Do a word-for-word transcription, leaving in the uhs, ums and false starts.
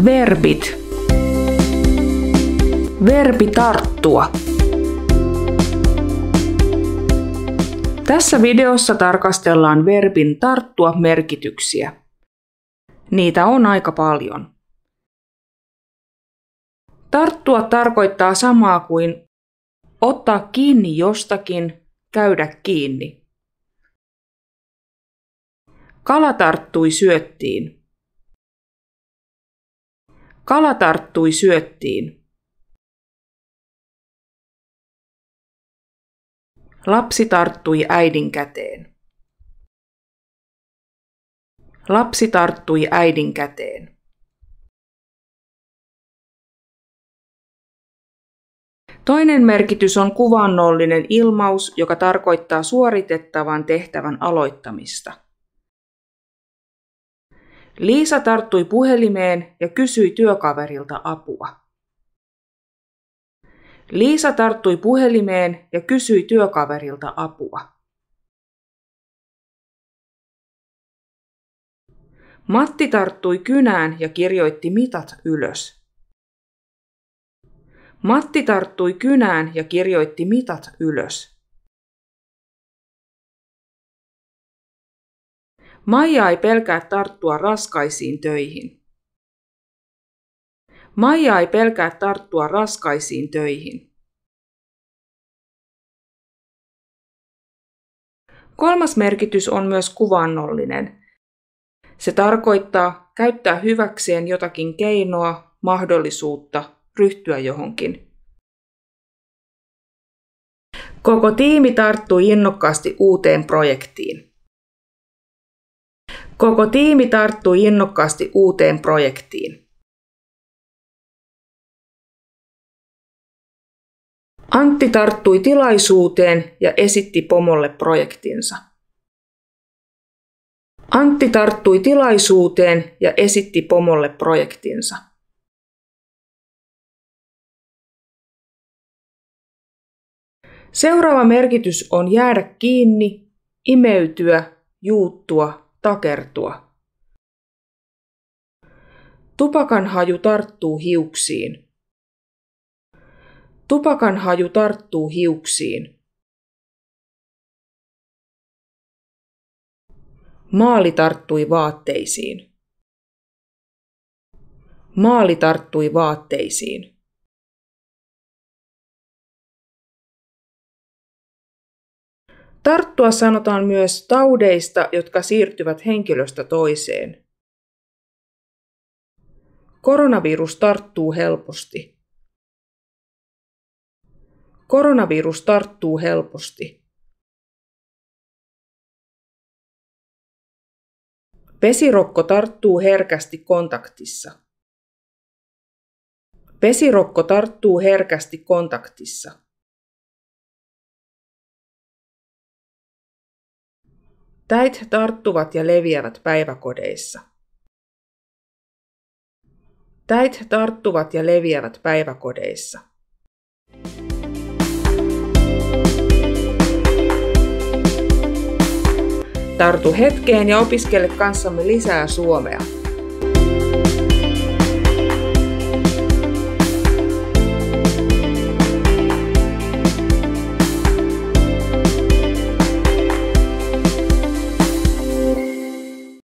Verbit. Verbi tarttua. Tässä videossa tarkastellaan verbin tarttua merkityksiä. Niitä on aika paljon. Tarttua tarkoittaa samaa kuin ottaa kiinni jostakin, käydä kiinni. Kala tarttui syöttiin. Kala tarttui syöttiin. Lapsi tarttui äidin käteen. Lapsi tarttui äidin käteen. Toinen merkitys on kuvaannollinen ilmaus, joka tarkoittaa suoritettavan tehtävän aloittamista. Liisa tarttui puhelimeen ja kysyi työkaverilta apua. Liisa tarttui puhelimeen ja kysyi työkaverilta apua. Matti tarttui kynään ja kirjoitti mitat ylös. Matti tarttui kynään ja kirjoitti mitat ylös. Maija ei pelkää tarttua raskaisiin töihin. Maija ei pelkää tarttua raskaisiin töihin. Kolmas merkitys on myös kuvaannollinen. Se tarkoittaa käyttää hyväkseen jotakin keinoa, mahdollisuutta, ryhtyä johonkin. Koko tiimi tarttui innokkaasti uuteen projektiin. Koko tiimi tarttui innokkaasti uuteen projektiin. Antti tarttui tilaisuuteen ja esitti pomolle projektinsa. Antti tarttui tilaisuuteen ja esitti pomolle projektinsa. Seuraava merkitys on jäädä kiinni, imeytyä, juuttua, takertua. Tupakan haju tarttuu hiuksiin. Tupakan haju tarttuu hiuksiin. Maali tarttui vaatteisiin. Maali tarttui vaatteisiin. Tarttua sanotaan myös taudeista, jotka siirtyvät henkilöstä toiseen. Koronavirus tarttuu helposti. Koronavirus tarttuu helposti. Vesirokko tarttuu herkästi kontaktissa. Vesirokko tarttuu herkästi kontaktissa. Täit tarttuvat ja leviävät päiväkodeissa. Täit tarttuvat ja leviävät päiväkodeissa. Tartu hetkeen ja opiskele kanssamme lisää suomea.